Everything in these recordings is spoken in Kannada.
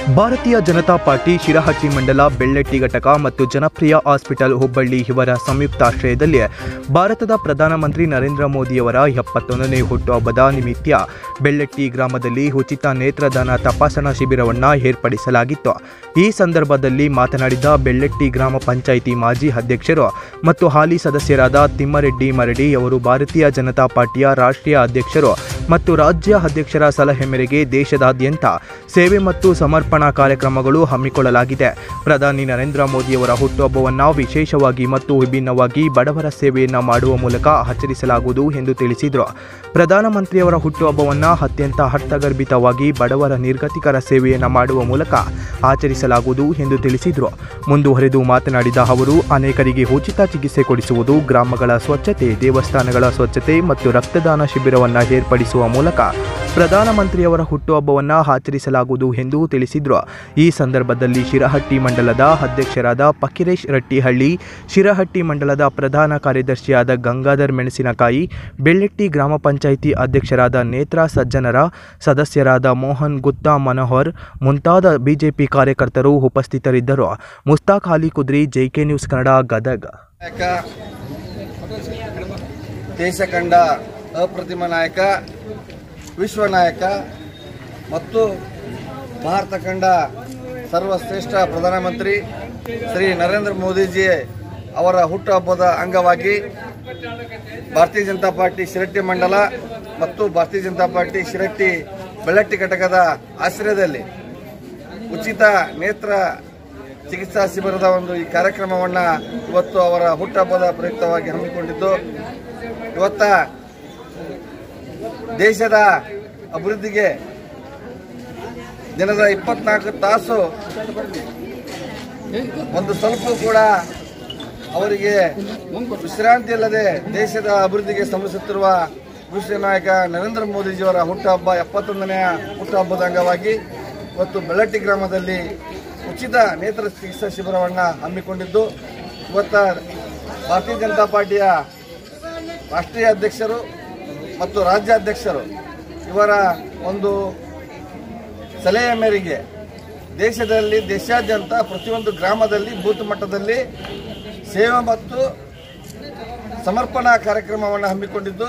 ಭಾರತೀಯ ಜನತಾ ಪಾರ್ಟಿ ಶಿರಹಟ್ಟಿ ಮಂಡಲ ಬೆಳ್ಳೆಟ್ಟಿ ಘಟಕ ಮತ್ತು ಜನಪ್ರಿಯ ಹಾಸ್ಪಿಟಲ್ ಹುಬ್ಬಳ್ಳಿ ಇವರ ಸಂಯುಕ್ತಾಶ್ರಯದಲ್ಲಿ ಭಾರತದ ಪ್ರಧಾನಮಂತ್ರಿ ನರೇಂದ್ರ ಮೋದಿಯವರ 71ನೇ ಹುಟ್ಟುಹಬ್ಬದ ನಿಮಿತ್ತ ಬೆಳ್ಳೆಟ್ಟಿ ಗ್ರಾಮದಲ್ಲಿ ಉಚಿತ ನೇತ್ರದಾನ ತಪಾಸಣಾ ಶಿಬಿರವನ್ನು ಏರ್ಪಡಿಸಲಾಗಿತ್ತು. ಈ ಸಂದರ್ಭದಲ್ಲಿ ಮಾತನಾಡಿದ ಬೆಳ್ಳೆಟ್ಟಿ ಗ್ರಾಮ ಪಂಚಾಯಿತಿ ಮಾಜಿ ಅಧ್ಯಕ್ಷರು ಮತ್ತು ಹಾಲಿ ಸದಸ್ಯರಾದ ತಿಮ್ಮರೆಡ್ಡಿ ಮರಡಿ ಅವರು ಭಾರತೀಯ ಜನತಾ ಪಾರ್ಟಿಯ ರಾಷ್ಟ್ರೀಯ ಅಧ್ಯಕ್ಷರು ಮತ್ತು ರಾಜ್ಯ ಅಧ್ಯಕ್ಷರ ಸಲಹೆ ಮೇರೆಗೆ ದೇಶದಾದ್ಯಂತ ಸೇವೆ ಮತ್ತು ಸಮರ್ಪಣಾ ಕಾರ್ಯಕ್ರಮಗಳು ಹಮ್ಮಿಕೊಳ್ಳಲಾಗಿದೆ. ಪ್ರಧಾನಿ ನರೇಂದ್ರ ಮೋದಿಯವರ ಹುಟ್ಟುಹಬ್ಬವನ್ನು ವಿಶೇಷವಾಗಿ ಮತ್ತು ವಿಭಿನ್ನವಾಗಿ ಬಡವರ ಸೇವೆಯನ್ನು ಮಾಡುವ ಮೂಲಕ ಆಚರಿಸಲಾಗುವುದು ಎಂದು ತಿಳಿಸಿದರು. ಪ್ರಧಾನಮಂತ್ರಿಯವರ ಹುಟ್ಟುಹಬ್ಬವನ್ನು ಅತ್ಯಂತ ಅರ್ಥಗರ್ಭಿತವಾಗಿ ಬಡವರ ನಿರ್ಗತಿಕರ ಸೇವೆಯನ್ನು ಮಾಡುವ ಮೂಲಕ ಆಚರಿಸಲಾಗುವುದು ಎಂದು ತಿಳಿಸಿದರು. ಮುಂದುವರೆದು ಮಾತನಾಡಿದ ಅವರು, ಅನೇಕರಿಗೆ ಉಚಿತ ಚಿಕಿತ್ಸೆ ಕೊಡಿಸುವುದು, ಗ್ರಾಮಗಳ ಸ್ವಚ್ಛತೆ, ದೇವಸ್ಥಾನಗಳ ಸ್ವಚ್ಛತೆ ಮತ್ತು ರಕ್ತದಾನ ಶಿಬಿರವನ್ನು ಏರ್ಪಡಿಸುವ ಮೂಲಕ ಪ್ರಧಾನಮಂತ್ರಿಯವರ ಹುಟ್ಟುಹಬ್ಬವನ್ನು ಆಚರಿಸಲಾಗುವುದು ಎಂದು ತಿಳಿಸಿದರು. ಈ ಸಂದರ್ಭದಲ್ಲಿ ಶಿರಹಟ್ಟಿ ಮಂಡಲದ ಅಧ್ಯಕ್ಷರಾದ ಫಕೀರೇಶ್ ರಟ್ಟಿಹಳ್ಳಿ, ಶಿರಹಟ್ಟಿ ಮಂಡಲದ ಪ್ರಧಾನ ಕಾರ್ಯದರ್ಶಿಯಾದ ಗಂಗಾಧರ್ ಮೆಣಸಿನಕಾಯಿ, ಬೆಳ್ಳೆಟ್ಟಿ ಗ್ರಾಮ ಪಂಚಾಯಿತಿ ಅಧ್ಯಕ್ಷರಾದ ನೇತ್ರ ಸಜ್ಜನರ, ಸದಸ್ಯರಾದ ಮೋಹನ್ ಗುತ್ತಾ ಮನೋಹರ್ ಮುಂತಾದ ಬಿಜೆಪಿ ಕಾರ್ಯಕರ್ತರು ಉಪಸ್ಥಿತರಿದ್ದರು. ಮುಸ್ತಾಕ್ ಅಲಿ ಕುದ್ರಿ, ಜೆಕೆ ನ್ಯೂಸ್ ಕನ್ನಡ, ಗದಗ. ದೇಶ ಕಂಡ ಅಪ್ರತಿಮ ನಾಯಕ, ವಿಶ್ವ ನಾಯಕ ಮತ್ತು ಭಾರತ ಕಂಡ ಸರ್ವಶ್ರೇಷ್ಠ ಪ್ರಧಾನಮಂತ್ರಿ ಶ್ರೀ ನರೇಂದ್ರ ಮೋದಿಜಿ ಅವರ ಹುಟ್ಟುಹಬ್ಬದ ಅಂಗವಾಗಿ ಭಾರತೀಯ ಜನತಾ ಪಾರ್ಟಿ ಶಿರಹಟ್ಟಿ ಮಂಡಲ ಮತ್ತು ಭಾರತೀಯ ಜನತಾ ಪಾರ್ಟಿ ಶಿರಹಟ್ಟಿ ಬೆಳ್ಳೆಟ್ಟಿ ಘಟಕದ ಆಶ್ರಯದಲ್ಲಿ ಉಚಿತ ನೇತ್ರ ಚಿಕಿತ್ಸಾ ಶಿಬಿರದ ಈ ಕಾರ್ಯಕ್ರಮವನ್ನು ಇವತ್ತು ಅವರ ಹುಟ್ಟುಹಬ್ಬದ ಪ್ರಯುಕ್ತವಾಗಿ ಹಮ್ಮಿಕೊಂಡಿದ್ದು, ಇವತ್ತ ದೇಶದ ಅಭಿವೃದ್ಧಿಗೆ ದಿನದ 24 ತಾಸು ಒಂದು ಸ್ವಲ್ಪ ಕೂಡ ಅವರಿಗೆ ವಿಶ್ರಾಂತಿ ಇಲ್ಲದೆ ದೇಶದ ಅಭಿವೃದ್ಧಿಗೆ ಶ್ರಮಿಸುತ್ತಿರುವ ವಿಶ್ವ ನಾಯಕ ನರೇಂದ್ರ ಮೋದಿಜಿಯವರ ಹುಟ್ಟುಹಬ್ಬ 71ನೇ ಹುಟ್ಟುಹಬ್ಬದ ಅಂಗವಾಗಿ ಇವತ್ತು ಬೆಳ್ಳೆಟ್ಟಿ ಗ್ರಾಮದಲ್ಲಿ ಉಚಿತ ನೇತ್ರ ಚಿಕಿತ್ಸಾ ಶಿಬಿರವನ್ನು ಹಮ್ಮಿಕೊಂಡಿದ್ದು, ಇವತ್ತು ಭಾರತೀಯ ಜನತಾ ಪಾರ್ಟಿಯ ರಾಷ್ಟ್ರೀಯ ಅಧ್ಯಕ್ಷರು ಮತ್ತು ರಾಜ್ಯಾಧ್ಯಕ್ಷರು ಇವರ ಸಲಹೆಯ ಮೇರೆಗೆ ದೇಶಾದ್ಯಂತ ಪ್ರತಿಯೊಂದು ಗ್ರಾಮದಲ್ಲಿ ಬೂತ್ ಮಟ್ಟದಲ್ಲಿ ಸೇವೆ ಮತ್ತು ಸಮರ್ಪಣಾ ಕಾರ್ಯಕ್ರಮವನ್ನು ಹಮ್ಮಿಕೊಂಡಿದ್ದು,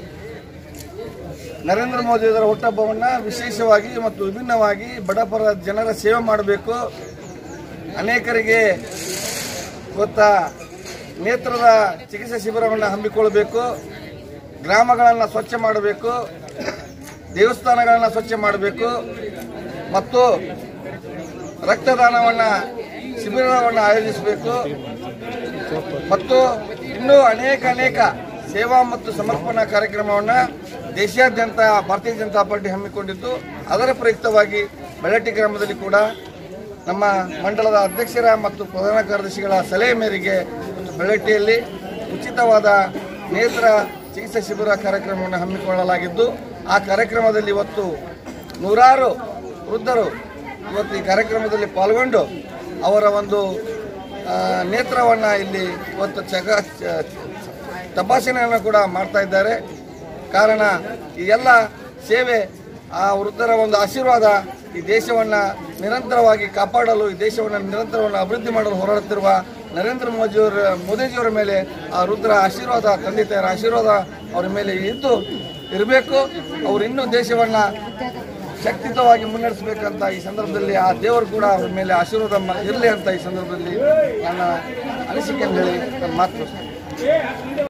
ನರೇಂದ್ರ ಮೋದಿಯವರ ಹುಟ್ಟುಹಬ್ಬವನ್ನು ವಿಶೇಷವಾಗಿ ಮತ್ತು ವಿಭಿನ್ನವಾಗಿ ಬಡಪರ ಜನರ ಸೇವೆ ಮಾಡಬೇಕು, ಅನೇಕರಿಗೆ ಇವತ್ತು ನೇತ್ರದ ಚಿಕಿತ್ಸಾ ಶಿಬಿರವನ್ನು ಹಮ್ಮಿಕೊಳ್ಳಬೇಕು, ಗ್ರಾಮಗಳನ್ನು ಸ್ವಚ್ಛ ಮಾಡಬೇಕು, ದೇವಸ್ಥಾನಗಳನ್ನು ಸ್ವಚ್ಛ ಮಾಡಬೇಕು ಮತ್ತು ರಕ್ತದಾನವನ್ನು ಶಿಬಿರವನ್ನು ಆಯೋಜಿಸಬೇಕು ಮತ್ತು ಇನ್ನೂ ಅನೇಕ ಸೇವಾ ಮತ್ತು ಸಮರ್ಪಣಾ ಕಾರ್ಯಕ್ರಮವನ್ನು ದೇಶಾದ್ಯಂತ ಭಾರತೀಯ ಜನತಾ ಪಾರ್ಟಿ ಹಮ್ಮಿಕೊಂಡಿದ್ದು, ಅದರ ಪ್ರಯುಕ್ತವಾಗಿ ಬೆಳ್ಳೆಟ್ಟಿ ಗ್ರಾಮದಲ್ಲಿ ಕೂಡ ನಮ್ಮ ಮಂಡಲದ ಅಧ್ಯಕ್ಷರ ಮತ್ತು ಪ್ರಧಾನ ಕಾರ್ಯದರ್ಶಿಗಳ ಸಲಹೆ ಮೇರೆಗೆ ಬೆಳ್ಳೆಟ್ಟಿಯಲ್ಲಿ ಉಚಿತವಾದ ನೇತ್ರ ಚಿಕಿತ್ಸಾ ಶಿಬಿರ ಕಾರ್ಯಕ್ರಮವನ್ನು ಹಮ್ಮಿಕೊಳ್ಳಲಾಗಿದ್ದು, ಆ ಕಾರ್ಯಕ್ರಮದಲ್ಲಿ ಇವತ್ತು ನೂರಾರು ವೃದ್ಧರು ಇವತ್ತು ಈ ಕಾರ್ಯಕ್ರಮದಲ್ಲಿ ಪಾಲ್ಗೊಂಡು ಅವರ ನೇತ್ರವನ್ನು ಇಲ್ಲಿ ಇವತ್ತು ತಪಾಸಣೆಯನ್ನು ಕೂಡ ಮಾಡ್ತಾ ಇದ್ದಾರೆ. ಕಾರಣ ಈ ಎಲ್ಲ ಸೇವೆ, ಆ ವೃದ್ಧರ ಆಶೀರ್ವಾದ ಈ ದೇಶವನ್ನು ನಿರಂತರವಾಗಿ ಕಾಪಾಡಲು, ಈ ದೇಶವನ್ನು ನಿರಂತರವಾಗಿ ಅಭಿವೃದ್ಧಿ ಮಾಡಲು ಹೋರಾಡುತ್ತಿರುವ ನರೇಂದ್ರ ಮೋದಿಜಿಯವರ ಮೇಲೆ ಆ ವೃದ್ಧರ ಆಶೀರ್ವಾದ, ತಂದೆ ತಾಯಿಯರ ಆಶೀರ್ವಾದ ಅವರ ಮೇಲೆ ಇರಬೇಕು. ಅವರು ಇನ್ನೂ ದೇಶವನ್ನು ಶಕ್ತಿಯುತವಾಗಿ ಮುನ್ನಡೆಸಬೇಕಂತ ಈ ಸಂದರ್ಭದಲ್ಲಿ ಆ ದೇವರು ಕೂಡ ಅವರ ಮೇಲೆ ಆಶೀರ್ವಾದ ಇರಲಿ ಅಂತ ಈ ಸಂದರ್ಭದಲ್ಲಿ ನನ್ನ ಅನಿಸಿಕೆಯನ್ನು ಹೇಳಿ ನನ್ನ ಮಾತು